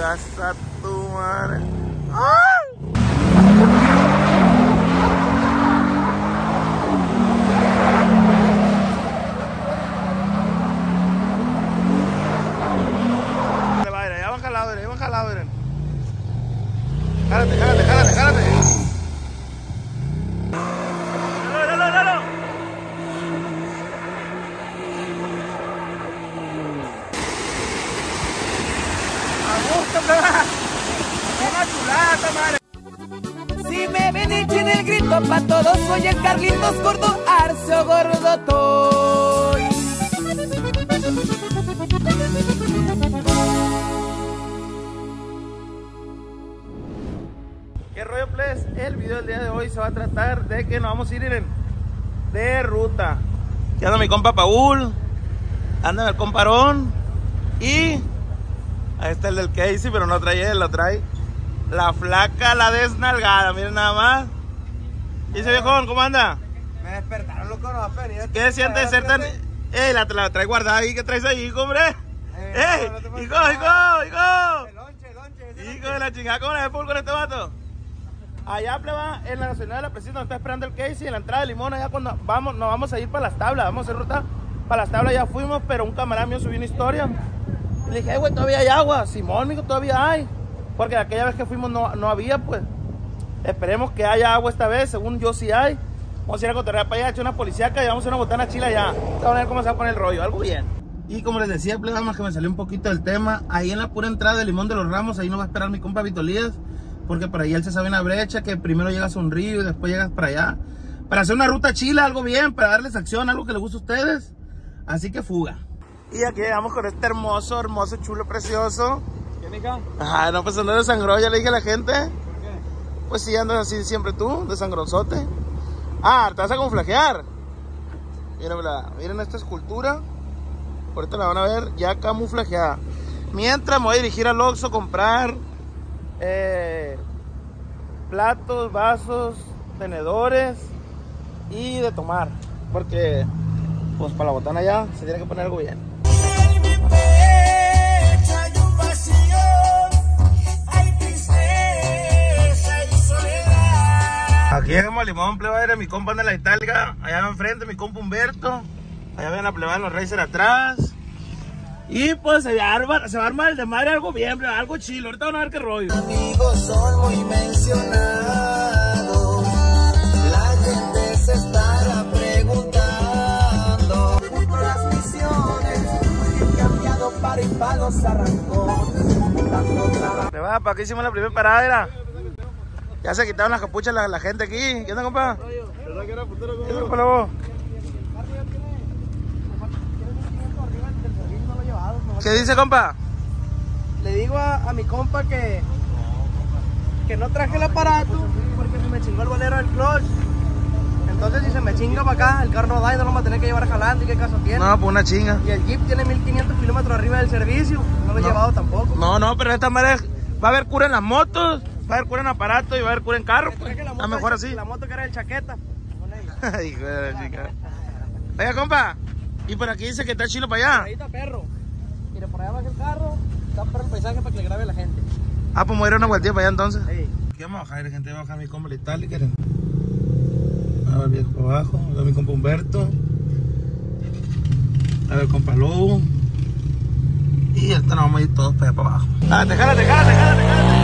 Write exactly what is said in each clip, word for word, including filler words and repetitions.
chingas a tu madre. ¡Ay! Ya van jalados, ya van jalados. Jálate, jálate, jálate, jálate. ¡Dalo, dalo, dalo! Si me ven echen el grito pa' todos, soy el Carlitos Gordo, Arcio Gordo Toy. ¿Qué rollo, please? El video del día de hoy se va a tratar de que nos vamos a ir en, de ruta. Aquí anda mi compa Paul, anda el comparón y ahí está el del Casey, pero no trae él, lo trae la flaca, la desnalgada, miren nada más. ¿Y ese viejón, cómo anda? Me despertaron, loco, no va a venir. ¿Qué siente de ser tan...? ¡Ey, la, la trae guardada ahí! ¿Qué traes ahí, hombre? ¡Ey! No, no te ¡Hijo, hijo, hijo! El lonche, el lonche. ese Hijo de la chingada, ¿cómo le Paul con este vato? Allá, pleba, en la gasolinera de la Presita, donde está esperando el Casey, en la entrada de Limón, allá cuando vamos, nos vamos a ir para las tablas, vamos a hacer ruta para las tablas, ya fuimos, pero un camarada mío subió una historia. Le dije, güey, todavía hay agua. Simón, mijo, todavía hay. Porque aquella vez que fuimos no, no había, pues. Esperemos que haya agua esta vez, según yo sí hay. Vamos a ir a cotorrear para allá, echar una policíaca y vamos a hacer una botana chila allá. Vamos a ver cómo se va a poner el rollo, algo bien. Y como les decía, pleba, más que me salió un poquito del tema, ahí en la pura entrada de Limón de los Ramos, ahí nos va a esperar mi compa Vitolías, porque por ahí él se sabe una brecha, que primero llegas a un río y después llegas para allá. Para hacer una ruta chila, algo bien, para darles acción, algo que les guste a ustedes. Así que fuga. Y aquí llegamos con este hermoso, hermoso, chulo, precioso. ¿Qué, mica? Ajá, no, pues no desangró, ya le dije a la gente. ¿Por qué? Pues sí, andas así siempre tú, desangronzote. Ah, te vas a camuflajear. Miren, miren esta escultura. Ahorita la van a ver ya camuflajeada. Mientras me voy a dirigir al Oxxo a comprar eh, platos, vasos, tenedores y de tomar. Porque, pues para la botana ya se tiene que poner algo bien. Aquí llegamos a Limón, pleba, era mi compa anda en la Itálica. Allá enfrente mi compa Humberto. Allá ven a pleba en los Racer atrás. Y pues se va a armar, se va a armar el de madre algo bien, pleba, algo chilo. Ahorita van a ver qué rollo. Amigos son muy mencionados, la gente se estará preguntando por las misiones que he cambiado para y para los arrancó. Pleba, ¿para qué hicimos la primera parada? Era? Ya se quitaron las capuchas la, la gente aquí. ¿Qué onda, compa? ¿Qué onda, compa, vos? ¿Qué dice, compa? Le digo a, a mi compa que que no traje el aparato porque se me chingó el bolero del clutch. Entonces si se me chinga para acá, el carro no da y no lo vamos a tener que llevar jalando. ¿Y qué caso tiene? No, pues una chinga. Y el Jeep tiene mil quinientos kilómetros arriba del servicio. No lo he No. llevado tampoco. No, no, pero de esta manera va a haber cura en las motos, va a haber cura en aparato y va a haber cura en carro. Pues. Traje la A moto, mejor así. La moto que era el chaqueta. Hijo de la chica. Oiga, compa, y por aquí dice que está chilo para allá. Ahí está perro. Mire, por allá baja el carro. Está perro el paisaje para que le grabe a la gente. Ah, pues me voy a ir una vueltilla para allá entonces. Sí. Aquí vamos a bajar, gente, vamos a bajar mi compa la Itálica. A ver, viejo para abajo. A ver mi compa Humberto. A ver, compa Lobo. Y ahorita nos vamos a ir todos para allá para abajo. Jálate, jálate, jálate, jálate, jálate.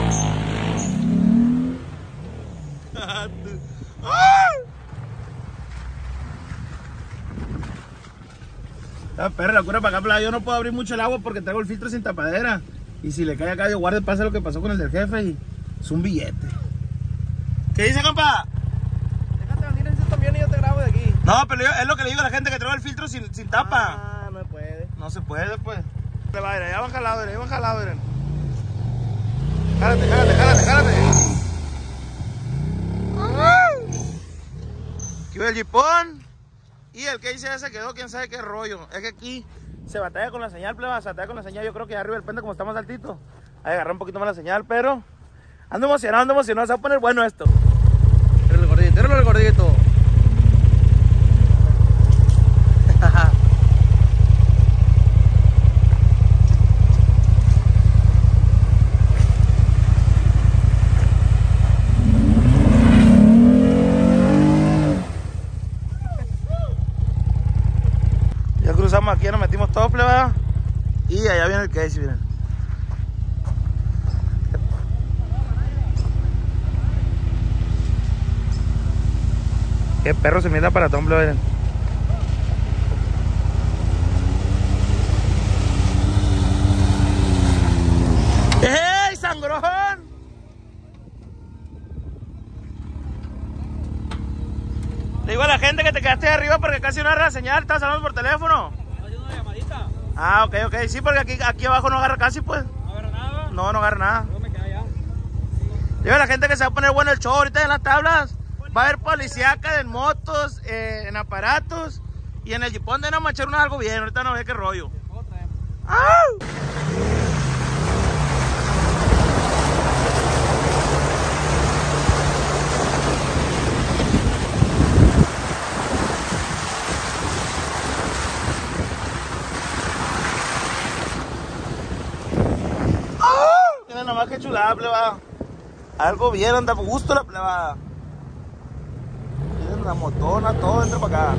Ah, perra, la cura para acá, playa. Yo no puedo abrir mucho el agua porque traigo el filtro sin tapadera. Y si le cae acá, yo guarde, pasa lo que pasó con el del jefe y es un billete. ¿Qué dice, compa? Déjate venir en ese también y yo te grabo de aquí. No, pero yo, es lo que le digo a la gente que traigo el filtro sin, sin tapa. Ah, no puede. No se puede, pues. Ya van jalados, ya van jalados, miren. Jálate, jálate, jálate, jálate. Aquí ve el jipón. Y el que hice se quedó, quién sabe qué rollo. Es que aquí se batalla con la señal, pleba, se batalla con la señal. Yo creo que arriba del puente, como está más altito, hay que agarrar un poquito más la señal, pero ando emocionado, ando emocionado. Se va a poner bueno esto. Tíralo el gordito, tíralo el gordito. estamos aquí, ya nos metimos todo, plebada. Y allá viene el Casey, miren. Qué perro se mira para Tom, miren. ¡Ey, sangrón! Le digo a la gente que te quedaste arriba porque casi no agarra la señal, estás hablando por teléfono. ¿Estás haciendo una llamadita? Ah, ok, ok, sí, porque aquí, aquí abajo no agarra casi, pues. ¿No agarra nada? No, no agarra nada. Luego me queda allá. Digo a la gente que se va a poner bueno el show ahorita en las tablas. Va a haber policíacas en motos, eh, en aparatos y en el jipón de no manchar uno algo bien. Ahorita no ve qué rollo. ¡Ah! Mira nomás que chulada, plebada. Algo bien, anda a gusto la plebada. Miren la motona, todo entra para acá.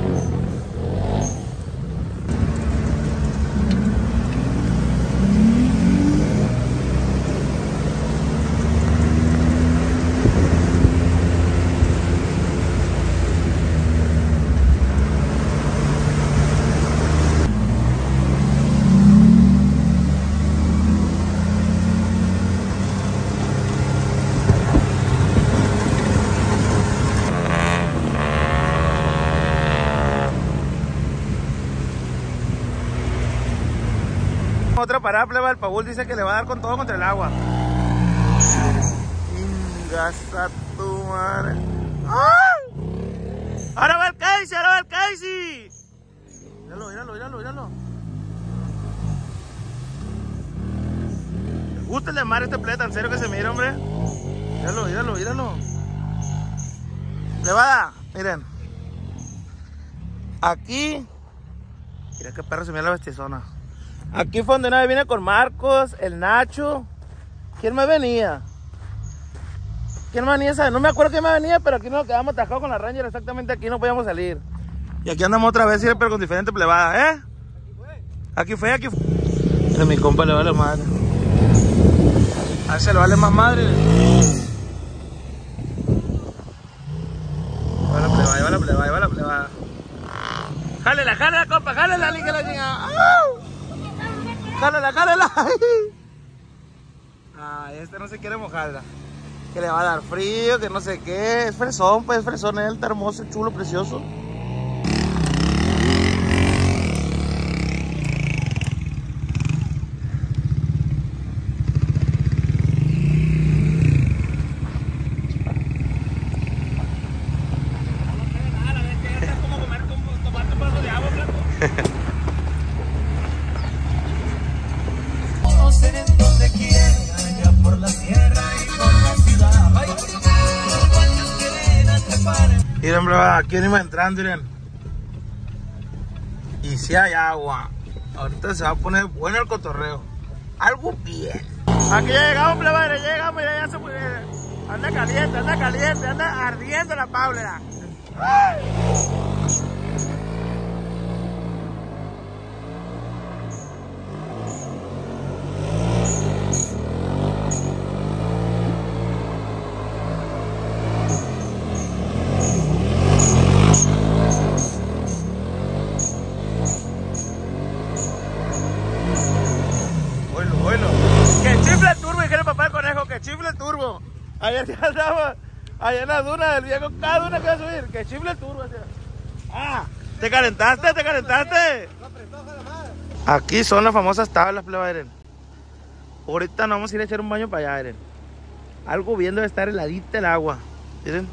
Otra parada, pleba, el Paul dice que le va a dar con todo contra el agua. Ingasa tu madre. ¡Ay! Ahora va el Casey, ahora va el Casey. Míralo, míralo, míralo, míralo. Me gusta el de mar este pleta, en serio que se mira, hombre. Míralo, míralo, míralo. Plebada, miren. Aquí. Mira qué perro se mira la bestiezona. Aquí fue donde nadie viene con Marcos, el Nacho. ¿Quién me venía? ¿Quién me venía? No me acuerdo quién me venía, pero aquí nos quedamos atajados con la Ranger. Exactamente aquí no podíamos salir. Y aquí andamos otra vez, pero con diferente plebada, ¿eh? Aquí fue, aquí fue. Mira, mi compa le vale madre. A ese le vale más madre. Va la plebada, va la plebada, va la plebada. Jálela, jálela, compa, jálela, ni que la chingada. Jálala, jálala. Ay, este no se quiere mojarla. Que le va a dar frío, que no sé qué. Es fresón, pues, fresón. Él está hermoso, chulo, precioso. Miren, bro, aquí venimos entrando, miren. Y si hay agua. Ahorita se va a poner bueno el cotorreo. Algo bien. Aquí ya llegamos, pleba, ya llegamos, ya, ya se puede. Anda caliente, anda caliente, anda ardiendo la Paula. ¡Ay! Chifle turbo. Ayer ya andaba allá en la duna del viejo, cada duna que va a subir, que chifle turbo. Ah, te calentaste, te calentaste. Aquí son las famosas tablas, pleba, Eren. Ahorita nos vamos a ir a echar un baño para allá, Eren. Algo bien debe estar heladita el agua. Miren.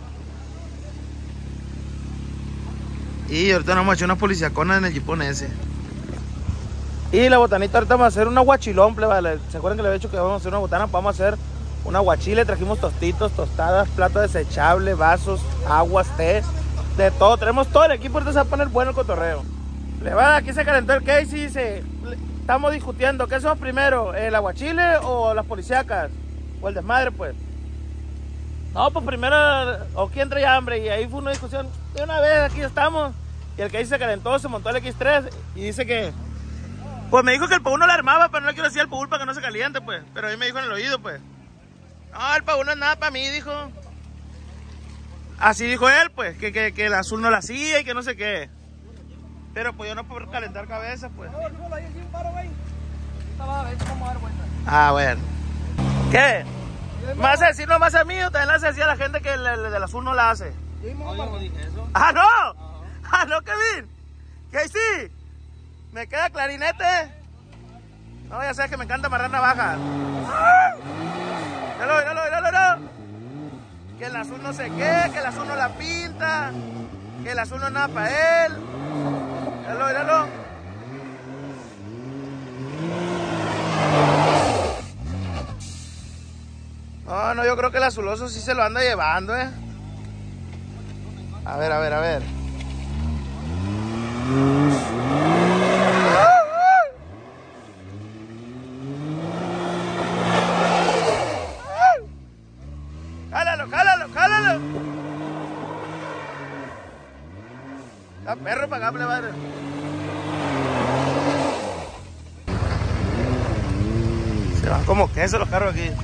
Y ahorita nos vamos a echar unas policiaconas en el jipón ese. Y la botanita ahorita vamos a hacer un aguachilón, pleba. ¿Se acuerdan que le había dicho que vamos a hacer una botana? Vamos a hacer un aguachile, trajimos tostitos, tostadas, plato desechable, vasos, aguas, té, de todo. Tenemos todo el equipo, ahorita se va a poner bueno el cotorreo. Pleba, aquí se calentó el Casey y se... estamos discutiendo, ¿qué somos primero? ¿El aguachile o las policíacas? O el desmadre, pues. No, pues primero, o quién trae hambre, y ahí fue una discusión. De una vez aquí estamos, y el Casey se calentó, se montó el equis tres, y dice que Pues me dijo que el Paul no la armaba, pero no le quiero decir al Paul para que no se caliente, pues. Pero a mí me dijo en el oído, pues. No, el Paul no es nada para mí, dijo. Así dijo él, pues, que, que, que el azul no la hacía y que no sé qué. Pero pues yo no puedo calentar cabezas, pues. Ah, bueno. ¿Qué? ¿Me vas a decir nomás a mí o también le vas a decir a la gente que el, el, el del azul no la hace? No, yo no dije eso. ¡Ah, no! ¡Ah, no, Kevin! ¿Qué sí? ¿Me queda clarinete? No, ya sabes que me encanta amarrar navajas. ¡Ah! Míralo, míralo, míralo, míralo. Que el azul no sé qué, que el azul no la pinta, que el azul no es nada para él. Míralo, míralo. No, no, yo creo que el azuloso sí se lo anda llevando, eh. A ver, a ver, a ver. Jálalo, jálalo, jálalo. Está perro para acá, plebario. Se van como queso los carros aquí.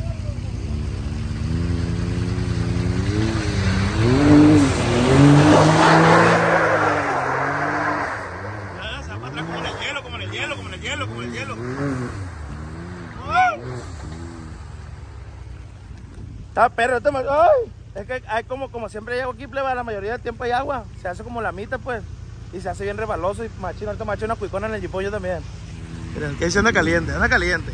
Está perro, este ¡ay! Es que hay como, como siempre llego aquí, pleba, la mayoría del tiempo hay agua. Se hace como la mitad, pues. Y se hace bien rebaloso y machino. Ahorita machino una cuicona en el jipollo también. Miren, que dice anda caliente, anda caliente.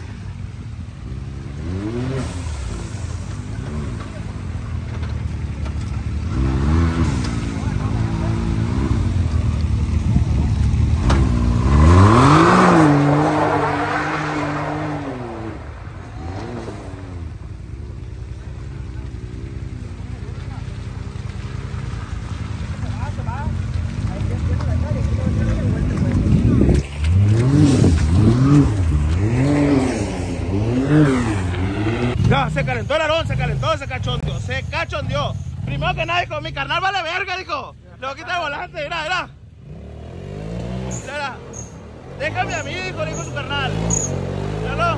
No, se calentó el arón, se calentó, se cachondeó, se cachondeó. Primero que nada, dijo, mi carnal vale verga, dijo. Le voy a quitar el volante, mira, mira. Mira, déjame a mí, dijo, dijo su carnal. Míralo.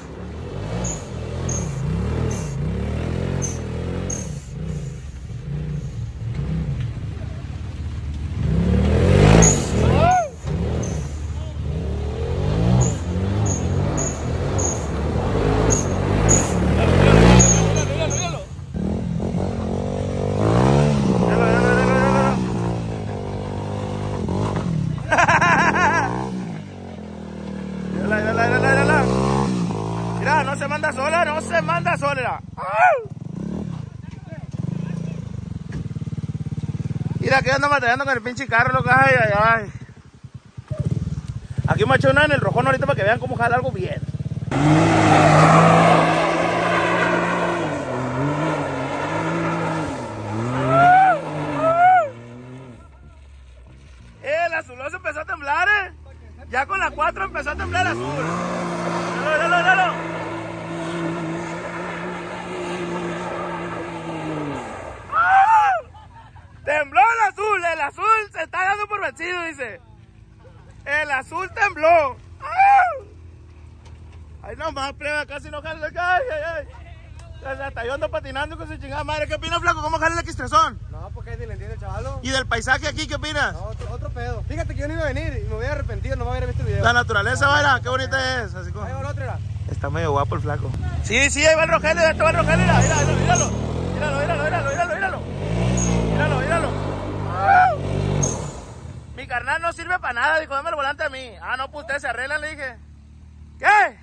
Mira, no se manda sola, no se manda sola. Mira, que anda batallando con el pinche carro, loco. Ay, ay, ay. Aquí me eché una en el rojón ahorita para que vean cómo jala algo bien. El azuloso empezó a temblar, eh. Ya con la cuatro empezó a temblar el azul. Míralo, míralo, míralo. ¡Ah! Tembló el azul, el azul se está dando por vencido, dice. El azul tembló. ¡Ah! Ay, no más, pleba, casi no jale. Ay, ay, ay. Hasta yo ando patinando con su chingada madre. ¿Qué opina, flaco? ¿Cómo jale el X-Tresón? No, porque ni le entiende, chavalo. ¿Y del paisaje aquí qué opinas? No, otro, otro pedo. Fíjate que yo no iba a venir y me voy a arrepentir, no me voy a ver este video. La naturaleza, vaya, qué bonita es. Así como... Ahí va la otra. Está medio guapo el flaco. Sí, sí, ahí va el Rogelio, este va el Rogelio, mira, míralo, míralo. Míralo, míralo, míralo, míralo, míralo. Míralo, míralo. ¡Ah! Mi carnal no sirve para nada, dijo, dame el volante a mí. Ah, no, pues ustedes se arreglan, le dije. ¿Qué?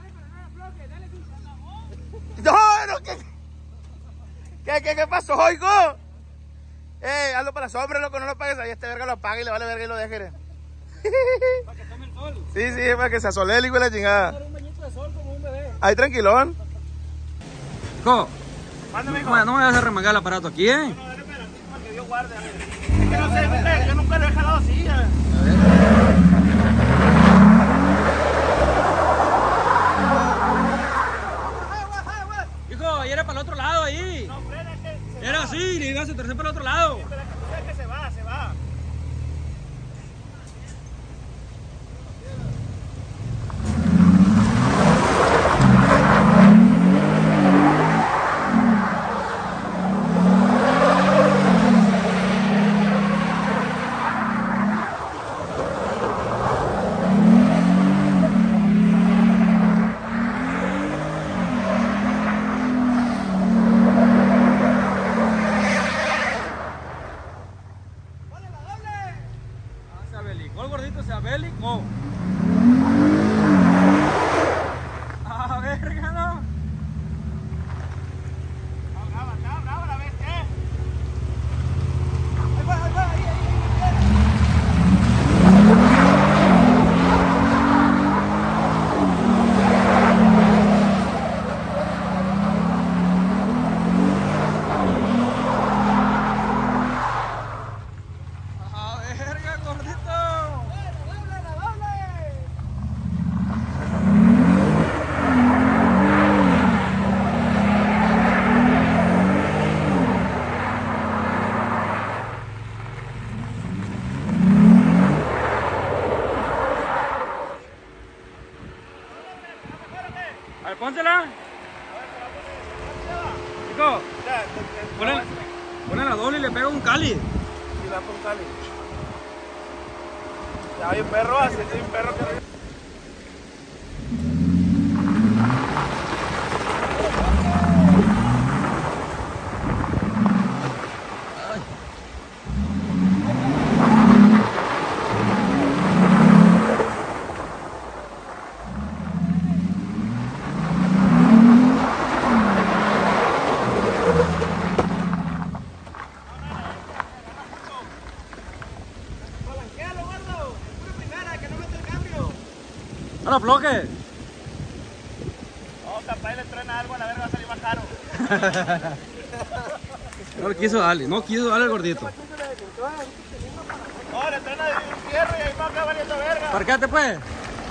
No, no, ¿qué? ¿Qué, qué, qué pasó, oigo? Eh, hazlo para la sombra, loco, no lo pagues ahí, este verga lo apaga y le vale verga y lo deje. Para que tome el sol. Sí, sí, para que se asole el hijo de la chingada. Un bañito de sol como un bebé. Ahí tranquilón. Hijo, Mándame, hijo. no, no me vas a remangar el aparato aquí, ¿eh? No, dale pedacito para que Dios guarde, a ver. Es que no sé, nunca, yo nunca lo he jalado así, a ver. A ver. Hijo, y era para el otro lado ahí. No, frena, es que se Era va. así, le ibas a tercer para el otro lado. Pero es que tú sabes que se va, se va. ¿Llegó el gordito, sea bélico? A verga, ¿no? Está brava, está brava la bestia. Ahí va, ahí va, ahí, ahí, A verga, gordito. A ver, pónsela. Chico, ponle, ponle la doble y le pega un cali. Y la con Cali. Ya hay un perro, así hay un perro que... Palanquealo, gordo. Pura primera, que no mete el cambio. No lo afloje. No, capaz le truena algo a la verga, va a salir más caro. No le quiso darle, no quiso darle al gordito. No, le truena de un fierro y ahí va acá valiendo verga. Parquéate pues.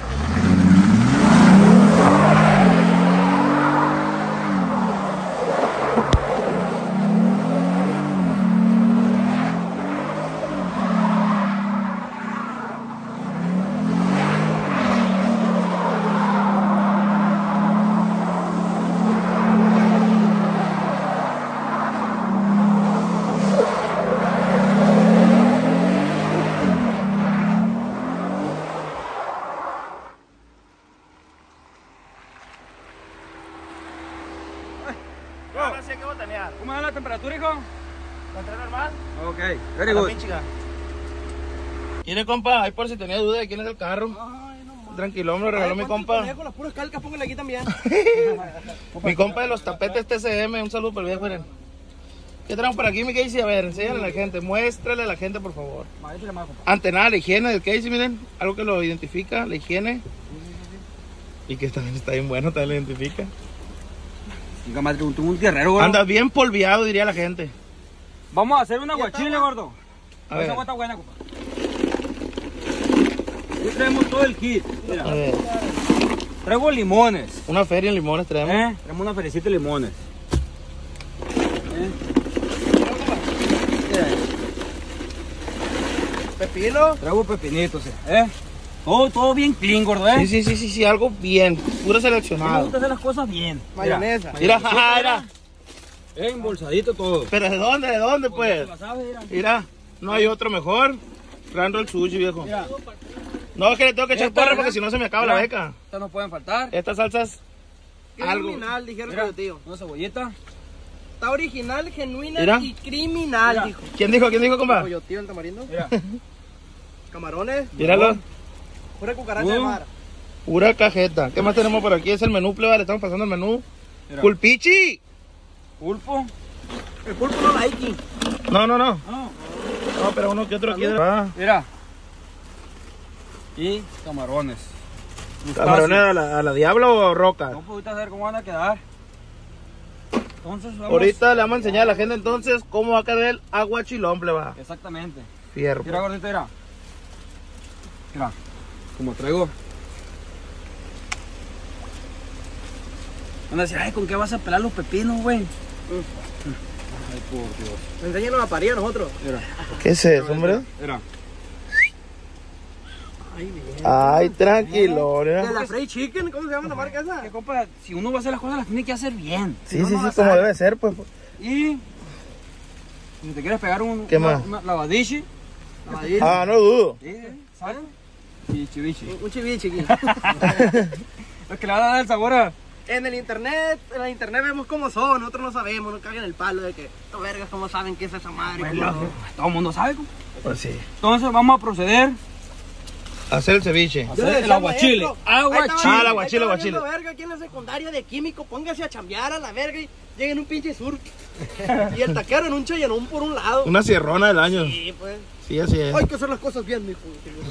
Ahora sí hay que botanear. ¿Cómo es la temperatura, hijo? ¿La trae normal? Ok, very A la good. pinchiga. Mire, compa, ahí por si tenía duda de quién es el carro. Tranquilo, me lo regaló mi compa. Con las puras calcas, póngale aquí también. Mi compa de los tapetes T C M, un saludo para el viejo, miren. ¿Qué traemos por aquí, mi Casey? A ver, enséñale a la gente, muéstrale a la gente, por favor. Ante nada, la higiene del Casey, miren, algo que lo identifica, la higiene. Y que también está bien bueno, también lo identifica. Venga, madre, un, un guerrero, gordo. Anda bien polviado, diría la gente. Vamos a hacer un aguachile, gordo. A Esa ver. agua está buena, compa. Aquí traemos todo el kit. Mira, A ver, traigo limones. una feria en limones traemos. ¿Eh? Traemos una ferecita de limones. ¿Eh? Mira, Pepino. traigo pepinitos, ¿eh? Todo, todo bien clean, gordo, ¿eh? Sí, sí, sí, sí, sí, algo bien, puro Me seleccionado. gusta hacer las cosas bien. Mayonesa. Mira, jaja, mira. Eh, embolsadito todo. Pero ¿de dónde, de dónde, pues? La sabes, mira. Mira, no hay otro mejor. Grand Roll Sushi, viejo. Mira, No, es que le tengo que echar Esta, porra mira. porque si no se me acaba Mira. la beca. estas no pueden faltar. Estas salsas, algo. Criminal, dijeron Mira, que tío. una cebollita. Está original, genuina Mira. y criminal, Mira. dijo. ¿Quién dijo? ¿Quién dijo, compa? Coyotío, el tamarindo. Mira, Camarones. Míralo. Pura cucaracha de Uh. mar. Pura cajeta. ¿Qué más tenemos por aquí? Es el menú, pleba. Le estamos pasando el menú. mira. ¡Pulpichi! Pulpo. El pulpo no la hay. No, no, no. No. No, pero uno que otro aquí. Ah, Mira. Y camarones. ¿camarones a la, a la diabla o roca? No pudiste saber cómo van a quedar. Entonces vamos. Ahorita le vamos a enseñar a la gente entonces cómo va a quedar el aguachilón, pleba. Exactamente. Fierro. Mira, gordito, mira. Mira. Como traigo. Van a decir, ay, ¿con qué vas a pelar los pepinos, güey? Ay, por Dios. Enséñanos a parir a nosotros. Mira. ¿Qué es eso, hombre? Mira. Ay, bien. Ay, tranquilo, De mira. la Frey Chicken, ¿cómo se llama la marca esa? Que compa, si uno va a hacer las cosas, las tiene que hacer bien. Sí, sí, sí, como debe ser, pues. Y si te quieres pegar un ¿Qué una, más? una lavadishi, Ah, no dudo. ¿sí? ¿Sabes? Y chivichi. Un- Un chivichi aquí. Los que le van a dar el sabor a... En el internet, en el internet vemos cómo son, nosotros no sabemos, no caguen el palo de que estos vergas cómo saben qué es esa madre. Bueno, todo el mundo sabe, compa. Pues sí. Entonces vamos a proceder Hacer el ceviche. Yo le El decía al aguachile. maestro, ahí Aguachile. estaba- Ah, el ahí aguachile, estaba aguachile. viendo verga aquí en la secundaria de químico, póngase a chambear a la verga y llega en un pinche sur. Y el taquero en un chayanón por un lado. Una sierrona del año. Sí, pues. Sí, así es. Hay que hacer las cosas bien, mijo.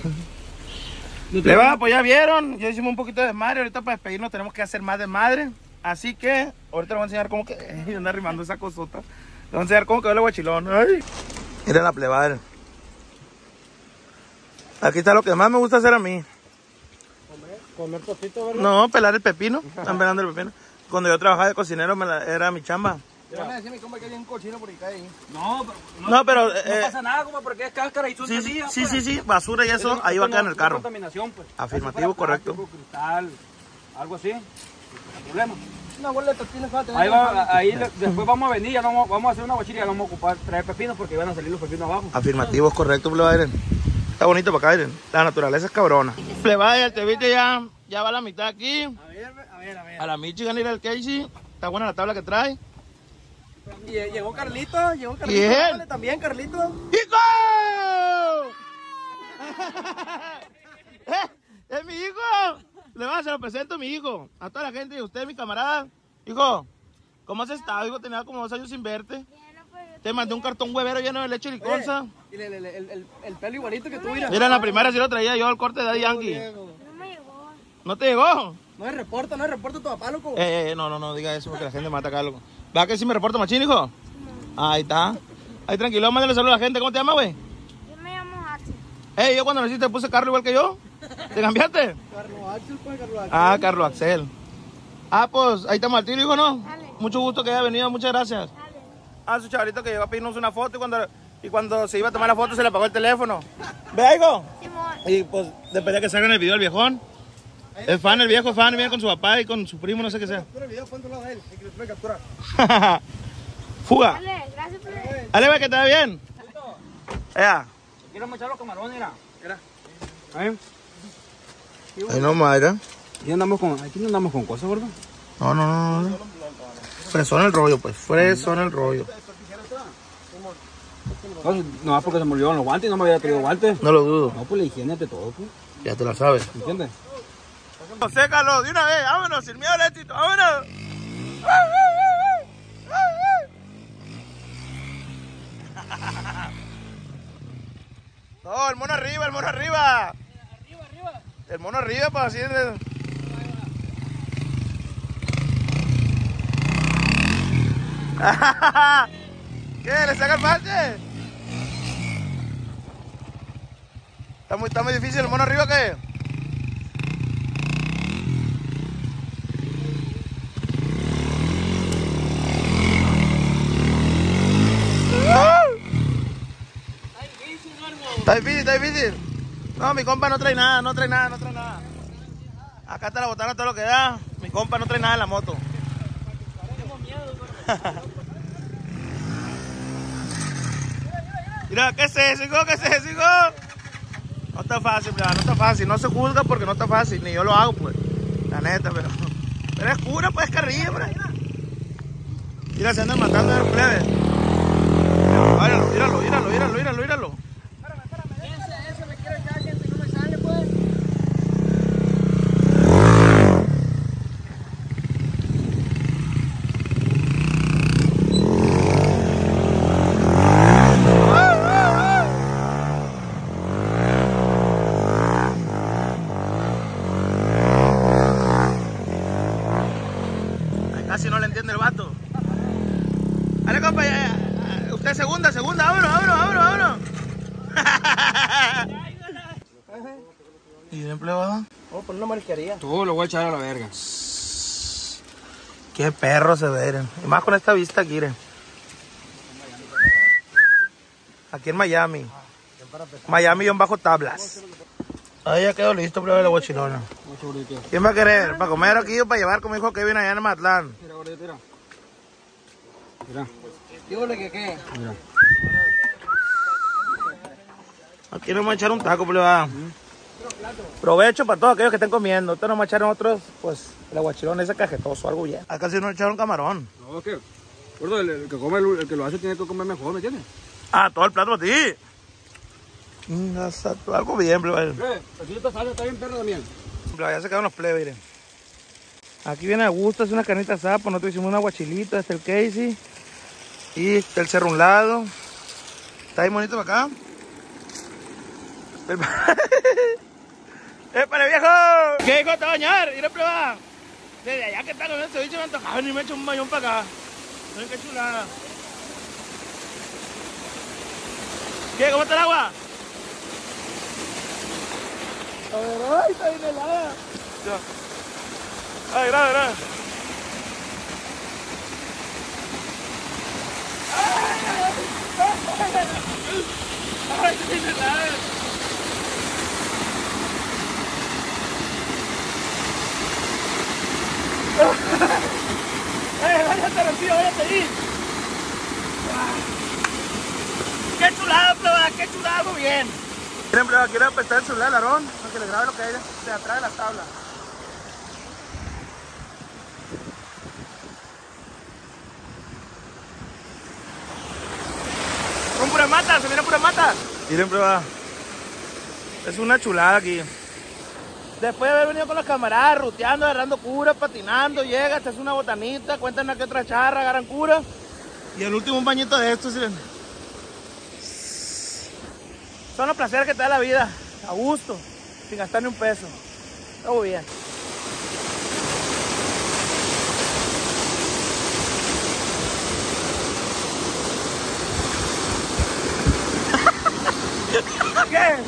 Le va, pues ya vieron, ya hicimos un poquito de desmadre, ahorita para despedirnos tenemos que hacer más desmadre, así que ahorita les voy a enseñar cómo que, ay, anda rimando esa cosota, les voy a enseñar cómo quedó el aguachilón, ay. Miren la plebada. Aquí está lo que más me gusta hacer a mí. Comer tocito, ¿verdad? No, pelar el pepino, están pelando el pepino. Cuando yo trabajaba de cocinero me la- era mi chamba. Le van a decir a mi compa que hay un cochino por ahí, cae ahí. No, pero no, No, pero, no eh, pasa nada, como porque es cáscara y son Sí, sí, semillas, sí, pues. sí, sí, basura y eso, ahí va a quedar en el carro. Contaminación, pues. Afirmativo, Si fuera correcto. plástico, cristal, algo así, no hay problema. Una bola de tortillas va a tener. Ahí va, ahí le- después vamos a venir, ya no vamos, vamos a hacer una guachilla, ya no vamos a ocupar traer pepinos porque van a salir los pepinos abajo. Afirmativo, correcto, plebada. Está bonito para acá, miren. La naturaleza es cabrona. Plebada, el ceviche ya, ya va a la mitad aquí. A ver, a ver, a ver. A la Michigan y al Casey. Está buena la tabla que trae. Y llegó Carlito, llegó Carlito. ¿Quién? Dale, también, Carlito. ¡Hijo! ¡Eh! ¡Es mi hijo! Le va, se lo presento a mi hijo. A toda la gente y a usted, mi camarada. Hijo, ¿cómo has estado? Hijo, tenía como dos años sin verte. Te mandé un cartón huevero lleno de leche liconza. Y el, el, el, el, el pelo igualito que tú, mira. Mira, en la primera sí lo traía yo al corte de Daddy Yankee. No me llegó. ¿No te llegó? No hay reporta, no hay reporta tu papá, loco. Eh, eh, no, no, no diga eso porque la gente mata acá, loco. ¿Va que sí me reporta machín, hijo? Ahí está. Ahí tranquilo, mándale saludos a la gente. ¿Cómo te llamas, güey? Yo me llamo Axel. Ey, yo cuando naciste te puse Carlos igual que yo. ¿Te cambiaste? Carlos Axel, pues, Carlos Axel. Ah, Carlos Axel. Ah, pues ahí estamos al tiro, hijo, ¿no? Dale. Mucho gusto que haya venido, muchas gracias. Dale. Ah, su chavalito que llegó a pedirnos una foto y cuando, y cuando se iba a tomar la foto se le apagó el teléfono. ¿Ve, hijo? Simón. Y pues después de que salga en el video el viejón. Es fan, el viejo es fan, viene con su papá y con su primo, no sé qué sea. Captura el video, ponte al lado de él, hay que le puede capturar. Fuga. Dale, gracias por el... Dale, ve que te va bien. Ya. Quiero echar los camarones, mira. Mira. Ahí. Ahí no, madre. Aquí andamos con, aquí no andamos con cosas, ¿verdad? No, no, no, no. Fresón el rollo, pues. Fresón el rollo. No, no, porque se me olvidaron los guantes y no me había traído guantes. No lo dudo. No, pues la higiene de todo, pues. Ya te la sabes. ¿Entiendes? Sécalo de una vez, vámonos, sin miedo al éxito, vámonos. No, el mono arriba, el mono arriba. Arriba, arriba. El mono arriba, pues así. De... ¿Qué? ¿Le saca el parche? Está muy, está muy difícil el mono arriba, ¿qué? Está difícil, está difícil. No, mi compa no trae nada, no trae nada, no trae nada. Acá está la botana, todo lo que da. Mi compa no trae nada en la moto. Mira, ¿qué es eso, hijo? ¿Qué es eso, hijo? No está fácil, mira, no está fácil. No se juzga porque no está fácil. Ni yo lo hago, pues. La neta, pero... Pero es cura, pues, carrilla, hombre. Mira, se andan matando a los plebes. Míralo, míralo, míralo, míralo, míralo, míralo. Espérame, espérame, ese, ese me quiere echar gente y no me sale, pues. Casi no le entiende el vato. Dale, compa, ya, ya. Usted segunda, segunda, vámonos, vámonos, vámonos, vámonos. ¿Y de empleo? Vamos a poner una marisquería. Todo lo voy a echar a la verga. Qué perro se ve, miren. Y más con esta vista aquí, miren. Aquí en Miami. Miami y bajo tablas. Ahí ya quedó listo, prueba de la guachilona. Mucho gordito. ¿Quién va a querer? ¿Para comer aquí o para llevar como dijo Kevin allá en Matlán? Mira, gordito, mira. Mira, Dígale que qué. mira. Aquí nos vamos a echar un taco, pleba. Provecho para todos aquellos que estén comiendo. Ustedes nos vamos a echar otros, pues, el aguachilón ese cajetoso, algo bien. Acá sí nos echaron camarón. No, es que, gordo, el, el que come, el, el que lo hace tiene que comer mejor, ¿me entiendes? Ah, todo el plato para ti. Mm, algo bien, pleba. Eh, así esta salsa está bien perra también. Pleba, ya se quedaron los plebes, miren. Aquí viene a gusto, es una carnita asada, pues nosotros hicimos una guachilita, este el Casey. Y está el cerro a un lado. Está bien bonito para acá. ¡Épale, viejo! ¿Qué hijo te va a bañar? Ir a probar. Desde allá que está con ese bicho me antojaba ni me echo un bañón para acá. Miren qué chulada. ¿Qué? ¿Cómo está el agua? A ver, ay, está bien helada. Ya. Ay, grave, grave. Ay, está bien helada. ¡Eh, váyate, Rocío, váyate ahí! ¡Qué chulada, pleba! ¡Qué chulada! Muy bien. Miren, pleba, quiero prestar el celular al Aarón para que le grabe lo que hay de atrás de la tabla. Son puras matas, se miran puras matas. Miren, pleba. Es una chulada aquí. Después de haber venido con los camaradas, ruteando, agarrando cura, patinando, llega, te hace una botanita, cuentan una que otra charra, agarran cura. Y el último un bañito de estos, miren. Son los placeres que te da la vida, a gusto, sin gastar ni un peso. Todo bien. ¿Qué?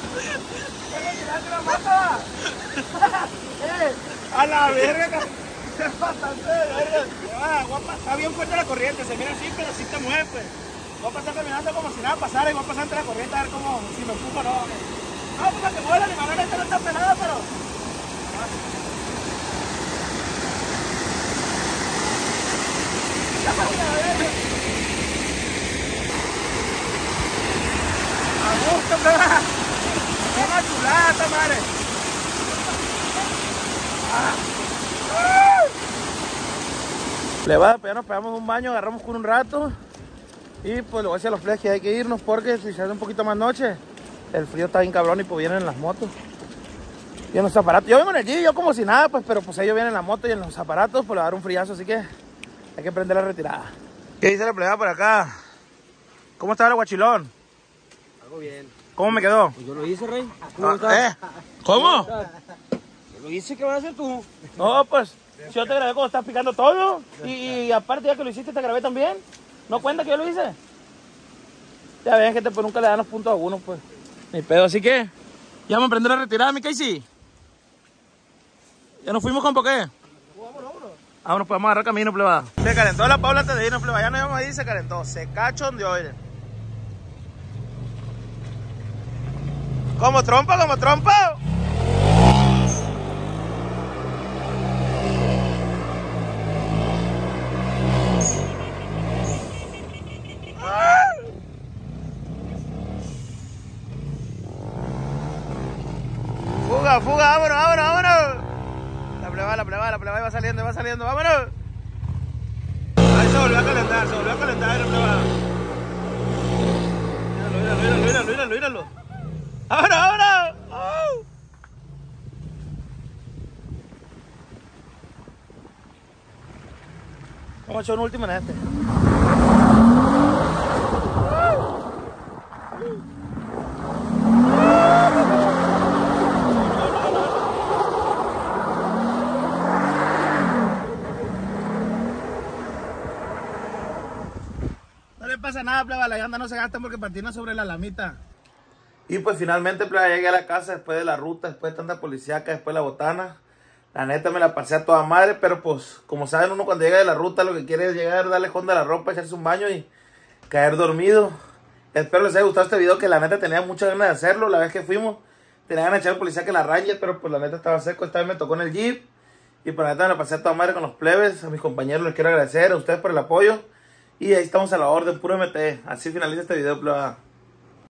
eh, a la verga, es bastante de verga. Ah, guapa, está bien fuerte la corriente, se mira así, pero sí te mueve, pues. Voy a pasar caminando como si nada pasara y voy a pasar entre la corriente a ver cómo, si me empujo o no. No, pues que mueve la animal, esta no está pelada, pero... A gusto, pleba. Es una chulada esta madre. Plebada, pues ya nos pegamos un baño, agarramos con un rato. Y pues le voy a decir a los plebes que hay que irnos porque si se hace un poquito más noche, el frío está bien cabrón y pues vienen en las motos. Y en los aparatos. Yo vengo en el Jeep, yo como si nada, pues, pero pues ellos vienen en la moto y en los aparatos, pues le va a dar un friazo, así que hay que prender la retirada. ¿Qué dice la plebada por acá? ¿Cómo está el guachilón? Algo bien. ¿Cómo me quedó? Pues yo lo hice, Rey. ¿Cómo Ah, estás? ¿Eh? ¿Cómo? Yo lo hice, ¿qué vas a hacer tú? No, pues, si yo te grabé cuando estás picando todo, y, y aparte ya que lo hiciste te grabé también. ¿No cuenta que yo lo hice? Ya ven, gente, pues nunca le dan los puntos a uno, pues. Ni pedo, así que, ya vamos a prender la retirada, mi Casey. ¿Ya nos fuimos con por qué? Vámonos, vámonos. Vámonos, pues vamos a agarrar camino, plebada. Se calentó la Paula antes de irnos, plebada. Ya nos íbamos a ir y se calentó. Se cachondeó, miren. Como trompa, como trompa. Fuga, fuga, vámonos, vámonos, vámonos. La plebada, la plebada, la plebada va saliendo, va saliendo, vámonos. Ahí se volvió a calentar, se volvió a calentar la plebada. Míralo, míralo, míralo, míralo, míralo. ¡Vámonos, vámonos! ¡Oh! Vamos a echar un último en este. No le pasa nada, pleba, la llanta no se gasta porque patina sobre la lamita. Y pues finalmente, pleba, llegué a la casa después de la ruta, después de tanta policíaca, después de la botana. La neta me la pasé a toda madre, pero pues, como saben, uno cuando llega de la ruta lo que quiere es llegar, darle honda a la ropa, echarse un baño y caer dormido. Espero les haya gustado este video, que la neta tenía muchas ganas de hacerlo. La vez que fuimos, tenía ganas de echar policía que la Ranger, pero pues la neta estaba seco. Esta vez me tocó en el Jeep. Y pues la neta me la pasé a toda madre con los plebes. A mis compañeros les quiero agradecer, a ustedes por el apoyo. Y ahí estamos a la orden, puro M T. Así finaliza este video, pleba.